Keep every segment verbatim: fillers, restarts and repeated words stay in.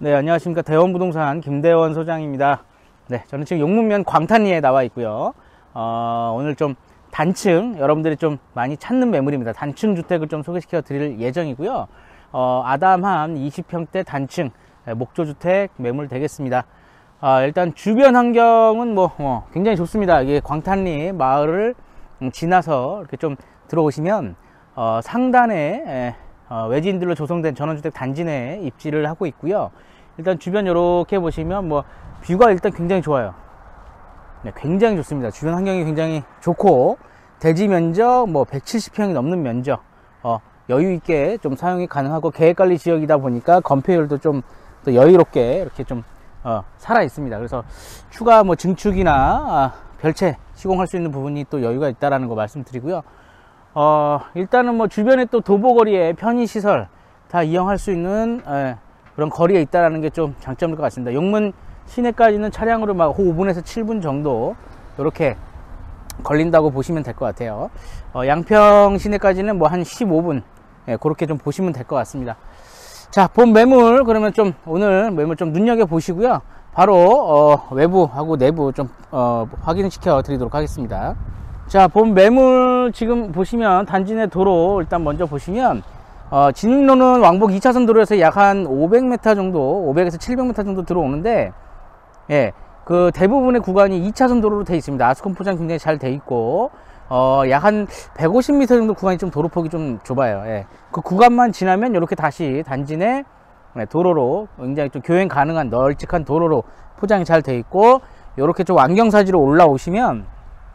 네, 안녕하십니까. 대원부동산 김대원 소장입니다. 네, 저는 지금 용문면 광탄리에 나와 있고요. 어, 오늘 좀 단층, 여러분들이 좀 많이 찾는 매물입니다. 단층 주택을 좀 소개시켜 드릴 예정이고요. 어, 아담한 이십 평대 단층 목조주택 매물 되겠습니다. 어, 일단 주변 환경은 뭐 어, 굉장히 좋습니다. 이게 광탄리 마을을 지나서 이렇게 좀 들어오시면 어, 상단에 에, 어, 외지인들로 조성된 전원주택 단지 내에 입지를 하고 있고요. 일단 주변 이렇게 보시면 뭐 뷰가 일단 굉장히 좋아요. 네, 굉장히 좋습니다. 주변 환경이 굉장히 좋고 대지 면적 뭐 백칠십 평이 넘는 면적, 어, 여유 있게 좀 사용이 가능하고 계획관리 지역이다 보니까 건폐율도 좀 또 여유롭게 이렇게 좀 어, 살아 있습니다. 그래서 추가 뭐 증축이나 아, 별채 시공할 수 있는 부분이 또 여유가 있다라는 거 말씀드리고요. 어, 일단은 뭐 주변에 또 도보거리에 편의시설 다 이용할 수 있는 에, 그런 거리에 있다라는 게 좀 장점일 것 같습니다. 용문 시내까지는 차량으로 막 오 분에서 칠 분 정도 이렇게 걸린다고 보시면 될 것 같아요. 어, 양평 시내까지는 뭐 한 십오 분, 예, 그렇게 좀 보시면 될 것 같습니다. 자, 본 매물 그러면 좀 오늘 매물 좀 눈여겨 보시고요. 바로 어, 외부하고 내부 좀 어, 확인시켜 드리도록 하겠습니다. 자, 본 매물 지금 보시면 단지 내 도로 일단 먼저 보시면 어, 진입로는 왕복 이 차선 도로에서 약 한 오백 미터 정도, 오백에서 칠백 미터 정도 들어오는데, 예, 그 대부분의 구간이 이 차선 도로로 되어 있습니다. 아스콘 포장 굉장히 잘 되어 있고, 어, 약 한 백오십 미터 정도 구간이 좀 도로폭이 좀 좁아요. 예. 그 구간만 지나면 이렇게 다시 단지 내 도로로 굉장히 좀 교행 가능한 널찍한 도로로 포장이 잘 되어 있고, 이렇게 좀 완경사지로 올라오시면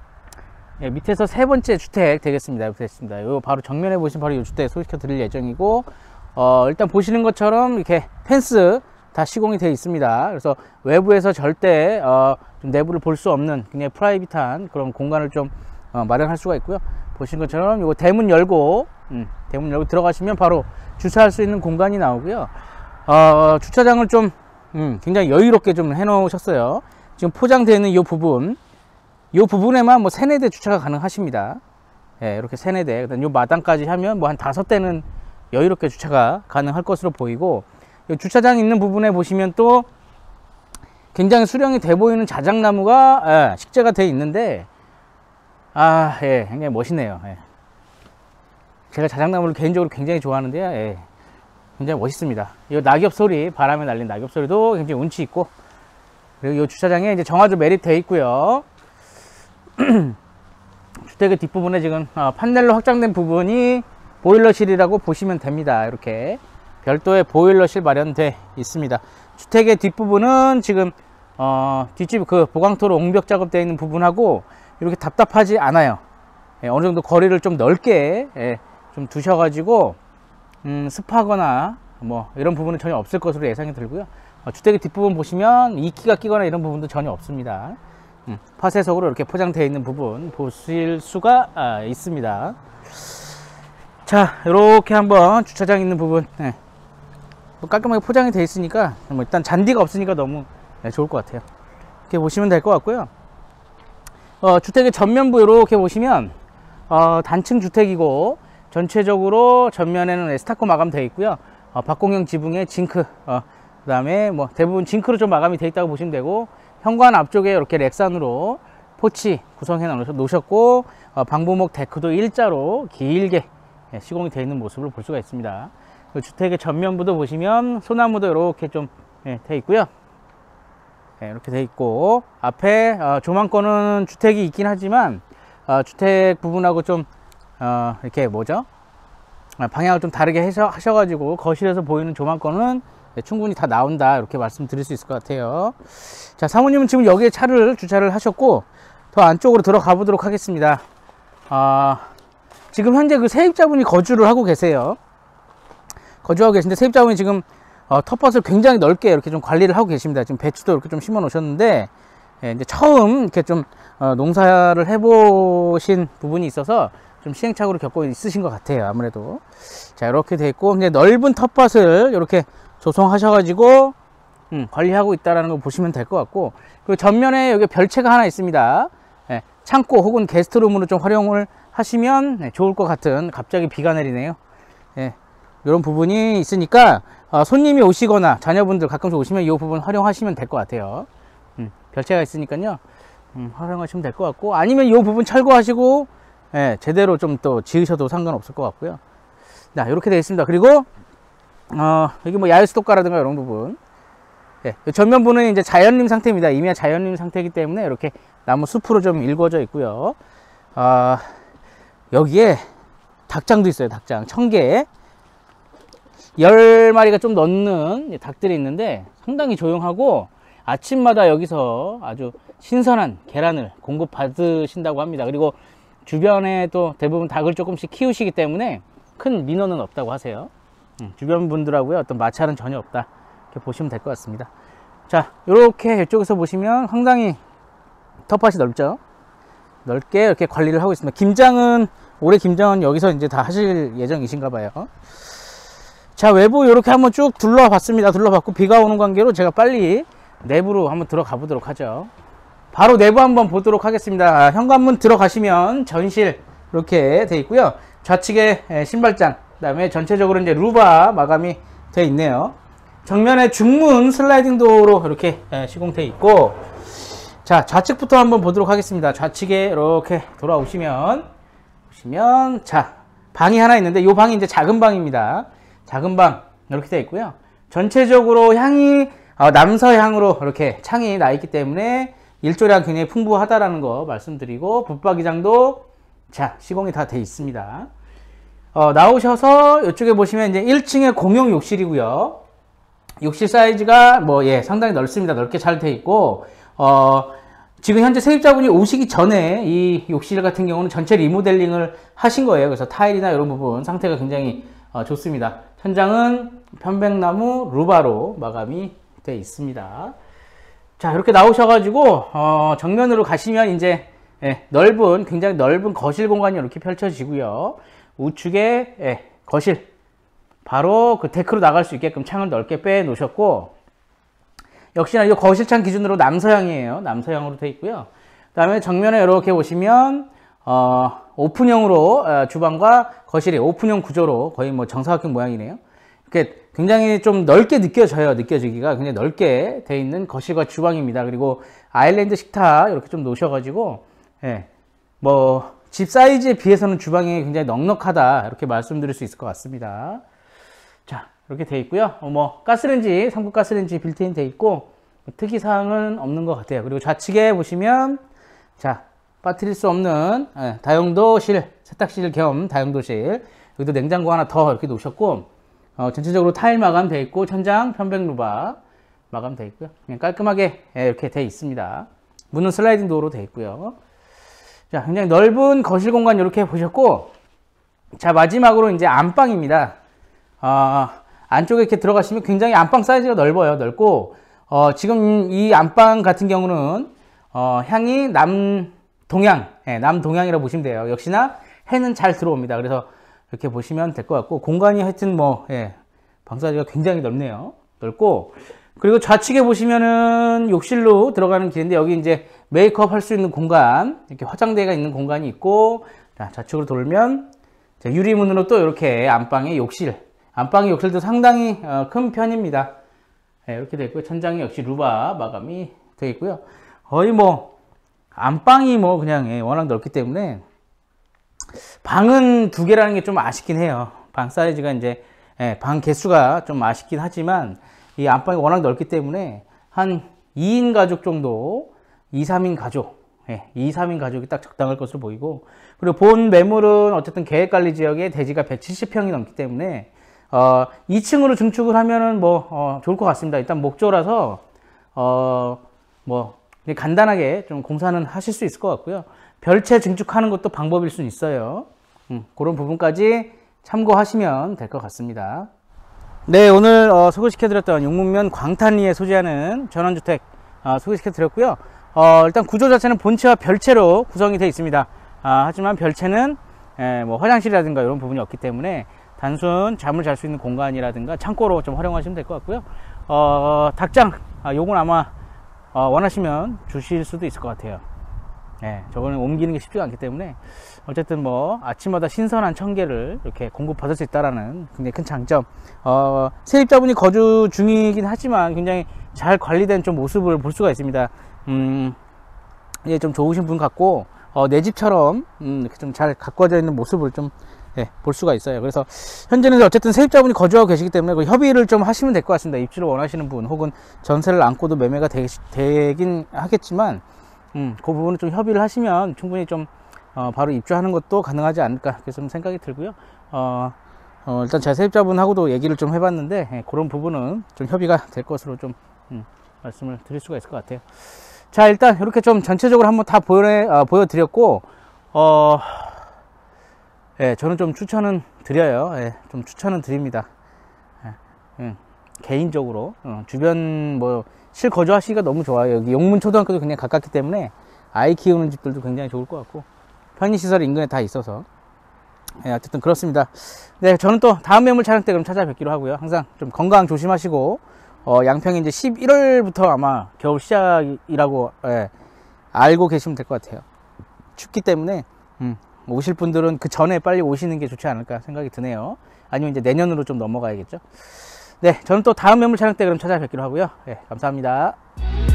예, 밑에서 세 번째 주택 되겠습니다. 됐습니다. 요 바로 정면에 보시면 바로 이 주택 소개시켜 드릴 예정이고, 어, 일단 보시는 것처럼 이렇게 펜스 다 시공이 되어 있습니다. 그래서 외부에서 절대 어, 좀 내부를 볼 수 없는 굉장히 프라이빗한 그런 공간을 좀 어, 마련할 수가 있고요. 보시는 것처럼 요 대문 열고 음, 대문 열고 들어가시면 바로 주차할 수 있는 공간이 나오고요. 어, 주차장을 좀 음, 굉장히 여유롭게 좀 해 놓으셨어요. 지금 포장되어 있는 이 부분, 이 부분에만 뭐 세네 대 주차가 가능하십니다. 예, 이렇게 세네 대. 그다음 요 마당까지 하면 뭐 한 다섯 대는 여유롭게 주차가 가능할 것으로 보이고, 이 주차장 있는 부분에 보시면 또 굉장히 수령이 돼 보이는 자작나무가 예, 식재가 돼 있는데, 아, 예, 굉장히 멋있네요. 예. 제가 자작나무를 개인적으로 굉장히 좋아하는데요. 예, 굉장히 멋있습니다. 이 낙엽 소리, 바람에 날린 낙엽 소리도 굉장히 운치 있고, 그리고 이 주차장에 이제 정화조 매립되어 있고요. 주택의 뒷부분에 지금 어, 판넬로 확장된 부분이 보일러실이라고 보시면 됩니다. 이렇게 별도의 보일러실 마련되어 있습니다. 주택의 뒷부분은 지금 어, 뒷집 그 보강토로 옹벽 작업되어 있는 부분하고 이렇게 답답하지 않아요. 예, 어느 정도 거리를 좀 넓게 예, 좀 두셔가지고 음, 습하거나 뭐 이런 부분은 전혀 없을 것으로 예상이 들고요. 어, 주택의 뒷부분 보시면 이끼가 끼거나 이런 부분도 전혀 없습니다. 음, 파쇄석으로 이렇게 포장되어 있는 부분 보실 수가 아, 있습니다. 자, 이렇게 한번 주차장 있는 부분 네. 뭐 깔끔하게 포장이 되어 있으니까 뭐 일단 잔디가 없으니까 너무 네, 좋을 것 같아요. 이렇게 보시면 될 것 같고요. 어, 주택의 전면부 이렇게 보시면 어, 단층 주택이고 전체적으로 전면에는 스타코 마감 되어 있고요. 어, 박공형 지붕에 징크, 어, 그 다음에 뭐 대부분 징크로 좀 마감이 되어 있다고 보시면 되고, 현관 앞쪽에 이렇게 렉산으로 포치 구성해 놓으셨고, 어, 방부목 데크도 일자로 길게 예, 시공이 되어 있는 모습을 볼 수가 있습니다. 주택의 전면부도 보시면 소나무도 이렇게 좀 예, 되어 있고요. 예, 이렇게 되어 있고, 앞에 어, 조망권은 주택이 있긴 하지만 어, 주택 부분하고 좀 어, 이렇게 뭐죠? 아, 방향을 좀 다르게 하셔, 하셔가지고 거실에서 보이는 조망권은 네, 충분히 다 나온다, 이렇게 말씀드릴 수 있을 것 같아요. 자, 사모님은 지금 여기에 차를 주차를 하셨고 더 안쪽으로 들어가 보도록 하겠습니다. 아, 지금 현재 그 세입자분이 거주를 하고 계세요. 거주하고 계신데 세입자분이 지금 어, 텃밭을 굉장히 넓게 이렇게 좀 관리를 하고 계십니다. 지금 배추도 이렇게 좀 심어 놓으셨는데, 예, 이제 처음 이렇게 좀 어, 농사를 해보신 부분이 있어서 좀 시행착오를 겪고 있으신 것 같아요. 아무래도. 자, 이렇게 돼 있고, 이제 넓은 텃밭을 이렇게 조성하셔가지고 음, 관리하고 있다라는 걸 보시면 될 것 같고, 그 전면에 여기 별채가 하나 있습니다. 예, 창고 혹은 게스트룸으로 좀 활용을 하시면 네, 좋을 것 같은, 갑자기 비가 내리네요. 예, 이런 부분이 있으니까 어, 손님이 오시거나 자녀분들 가끔씩 오시면 이 부분 활용하시면 될 것 같아요. 음, 별채가 있으니까요. 음, 활용하시면 될 것 같고, 아니면 이 부분 철거하시고 예, 제대로 좀 또 지으셔도 상관없을 것 같고요. 자, 이렇게 되어 있습니다. 그리고 어, 여기 뭐 야외수도가라든가 이런 부분, 예, 전면부는 이제 자연림 상태입니다. 이미 자연림 상태이기 때문에 이렇게 나무 숲으로 좀 일궈져 있고요. 어, 여기에 닭장도 있어요. 닭장 천 개, 열 마리가 좀 넘는 닭들이 있는데 상당히 조용하고, 아침마다 여기서 아주 신선한 계란을 공급받으신다고 합니다. 그리고 주변에 또 대부분 닭을 조금씩 키우시기 때문에 큰 민원은 없다고 하세요. 음, 주변 분들하고의 어떤 마찰은 전혀 없다, 이렇게 보시면 될 것 같습니다. 자, 이렇게 이쪽에서 보시면 상당히 텃밭이 넓죠. 넓게 이렇게 관리를 하고 있습니다. 김장은, 올해 김장은 여기서 이제 다 하실 예정이신가 봐요. 자, 외부 이렇게 한번 쭉 둘러봐 봤습니다. 둘러봤고, 비가 오는 관계로 제가 빨리 내부로 한번 들어가 보도록 하죠. 바로 내부 한번 보도록 하겠습니다. 아, 현관문 들어가시면 전실 이렇게 돼 있고요. 좌측에 신발장, 그 다음에 전체적으로 이제 루바 마감이 되어 있네요. 정면에 중문 슬라이딩 도어로 이렇게 시공되어 있고, 자, 좌측부터 한번 보도록 하겠습니다. 좌측에 이렇게 돌아오시면, 보시면, 자, 방이 하나 있는데, 이 방이 이제 작은 방입니다. 작은 방, 이렇게 되어 있고요. 전체적으로 향이 어, 남서향으로 이렇게 창이 나 있기 때문에 일조량 굉장히 풍부하다라는 거 말씀드리고, 붙박이장도 자, 시공이 다 되어 있습니다. 어, 나오셔서 이쪽에 보시면 이제 일 층에 공용 욕실이고요. 욕실 사이즈가 뭐, 예, 상당히 넓습니다. 넓게 잘 되어 있고, 어, 지금 현재 세입자분이 오시기 전에 이 욕실 같은 경우는 전체 리모델링을 하신 거예요. 그래서 타일이나 이런 부분 상태가 굉장히 어, 좋습니다. 천장은 편백나무 루바로 마감이 되어 있습니다. 자, 이렇게 나오셔가지고 어, 정면으로 가시면 이제 예, 넓은, 굉장히 넓은 거실 공간이 이렇게 펼쳐지고요. 우측에 예, 거실, 바로 그 데크로 나갈 수 있게끔 창을 넓게 빼 놓으셨고, 역시나 이 거실창 기준으로 남서향이에요. 남서향으로 되어 있고요. 그 다음에 정면에 이렇게 보시면 어, 오픈형으로 어, 주방과 거실이 오픈형 구조로 거의 뭐 정사각형 모양이네요. 이렇게 굉장히 좀 넓게 느껴져요. 느껴지기가 굉장히 넓게 되어 있는 거실과 주방입니다. 그리고 아일랜드 식탁 이렇게 좀 놓으셔가지고, 예, 뭐 집 사이즈에 비해서는 주방이 굉장히 넉넉하다, 이렇게 말씀드릴 수 있을 것 같습니다. 자, 이렇게 되어 있고요. 어, 뭐 가스레인지, 삼 구 가스레인지 빌트인 되어 있고, 특이사항은 없는 것 같아요. 그리고 좌측에 보시면, 자, 빠뜨릴 수 없는 예, 다용도실, 세탁실 겸 다용도실, 여기도 냉장고 하나 더 이렇게 놓으셨고, 어, 전체적으로 타일 마감 되어 있고, 천장 편백 루바 마감 되어 있고요. 그냥 깔끔하게 예, 이렇게 되어 있습니다. 문은 슬라이딩 도어로 되어 있고요. 자, 굉장히 넓은 거실 공간 이렇게 보셨고, 자, 마지막으로 이제 안방입니다. 어, 안쪽에 이렇게 들어가시면 굉장히 안방 사이즈가 넓어요. 넓고, 어, 지금 이 안방 같은 경우는 어, 향이 남동향, 예, 남동향이라고 보시면 돼요. 역시나 해는 잘 들어옵니다. 그래서 이렇게 보시면 될 것 같고, 공간이 하여튼 뭐, 예, 방 사이즈가 굉장히 넓네요. 넓고, 그리고 좌측에 보시면은 욕실로 들어가는 길인데, 여기 이제 메이크업 할 수 있는 공간, 이렇게 화장대가 있는 공간이 있고, 자, 좌측으로 돌면, 자, 유리문으로 또 이렇게 안방의 욕실, 안방의 욕실도 상당히 어, 큰 편입니다. 네, 이렇게 되어 있고요. 천장이 역시 루바 마감이 되어 있고요. 거의 뭐, 안방이 뭐 그냥 예, 워낙 넓기 때문에, 방은 두 개라는 게 좀 아쉽긴 해요. 방 사이즈가 이제, 예, 방 개수가 좀 아쉽긴 하지만, 이 안방이 워낙 넓기 때문에 한 이 인 가족 정도, 이, 삼 인 가족, 예, 이, 삼 인 가족이 딱 적당할 것으로 보이고, 그리고 본 매물은 어쨌든 계획관리 지역에 대지가 백칠십 평이 넘기 때문에 어, 이 층으로 증축을 하면은 뭐 어, 좋을 것 같습니다. 일단 목조라서 어, 뭐 간단하게 좀 공사는 하실 수 있을 것 같고요. 별채 증축하는 것도 방법일 수 있어요. 음, 그런 부분까지 참고하시면 될 것 같습니다. 네, 오늘 어, 소개시켜드렸던 용문면 광탄리에 소재하는 전원주택 어, 소개시켜드렸고요. 어, 일단 구조 자체는 본체와 별채로 구성이 되어 있습니다. 아, 하지만 별채는 에, 뭐 화장실이라든가 이런 부분이 없기 때문에 단순 잠을 잘 수 있는 공간이라든가 창고로 좀 활용하시면 될 것 같고요. 어, 닭장, 아, 요건 아마 어, 원하시면 주실 수도 있을 것 같아요. 네, 저거는 옮기는 게 쉽지가 않기 때문에 어쨌든 뭐 아침마다 신선한 청계를 이렇게 공급받을 수 있다라는 굉장히 큰 장점. 어, 세입자분이 거주 중이긴 하지만 굉장히 잘 관리된 좀 모습을 볼 수가 있습니다. 음, 예, 좀 좋으신 분 같고, 어, 내 집처럼 음, 이렇게 좀 잘 가꿔져 있는 모습을 좀 예, 볼 수가 있어요. 그래서 현재는 어쨌든 세입자분이 거주하고 계시기 때문에 그 협의를 좀 하시면 될 것 같습니다. 입주를 원하시는 분 혹은 전세를 안고도 매매가 되, 되긴 하겠지만 음, 그 부분은 좀 협의를 하시면 충분히 좀 어, 바로 입주하는 것도 가능하지 않을까 그렇게 좀 생각이 들고요. 어, 어, 일단 제 세입자분하고도 얘기를 좀 해봤는데 예, 그런 부분은 좀 협의가 될 것으로 좀 음, 말씀을 드릴 수가 있을 것 같아요. 자, 일단 이렇게 좀 전체적으로 한번 다 보여, 어, 보여드렸고 어, 예, 저는 좀 추천은 드려요. 예, 좀 추천은 드립니다. 예, 음, 개인적으로 어, 주변 뭐 실거주 하시기가 너무 좋아요. 여기 용문초등학교도 굉장히 가깝기 때문에 아이 키우는 집들도 굉장히 좋을 것 같고 편의시설 인근에 다 있어서 예, 어쨌든 그렇습니다. 네, 저는 또 다음 매물 촬영 때 그럼 찾아뵙기로 하고요. 항상 좀 건강 조심하시고 어, 양평이 이제 십일월부터 아마 겨울 시작이라고 예, 알고 계시면 될 것 같아요. 춥기 때문에 음, 오실 분들은 그 전에 빨리 오시는 게 좋지 않을까 생각이 드네요. 아니면 이제 내년으로 좀 넘어가야겠죠. 네, 저는 또 다음 매물 촬영 때 그럼 찾아뵙기로 하고요. 네, 감사합니다.